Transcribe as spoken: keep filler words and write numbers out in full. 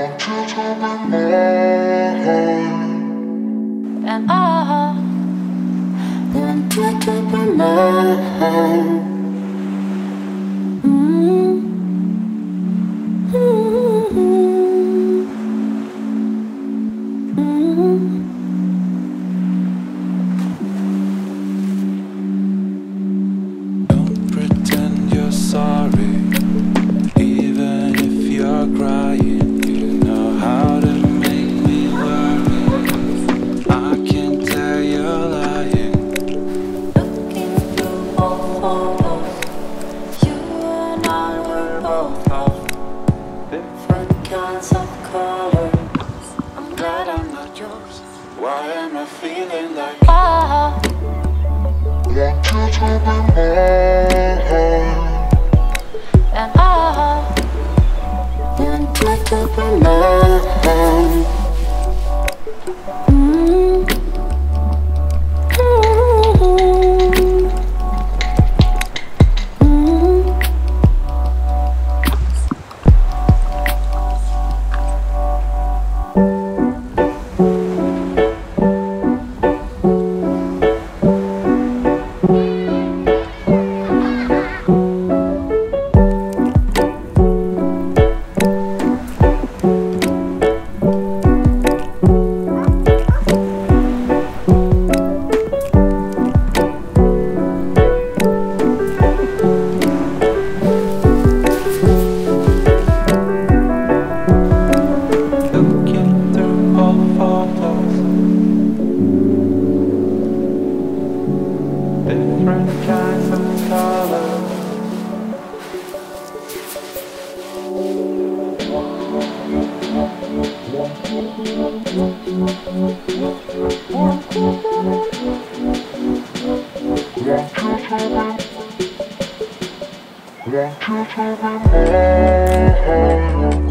And I want you to be mine. Don't pretend you're sorry, even if you're crying. You know how to make me worry. I can tell you're lying. Looking through old photos, you and I were both of different kinds of colors. I'm glad I'm not yours. Why am I feeling like I want you to be mine? And I want you to be mine. Different kinds of colors. Want you to be mine.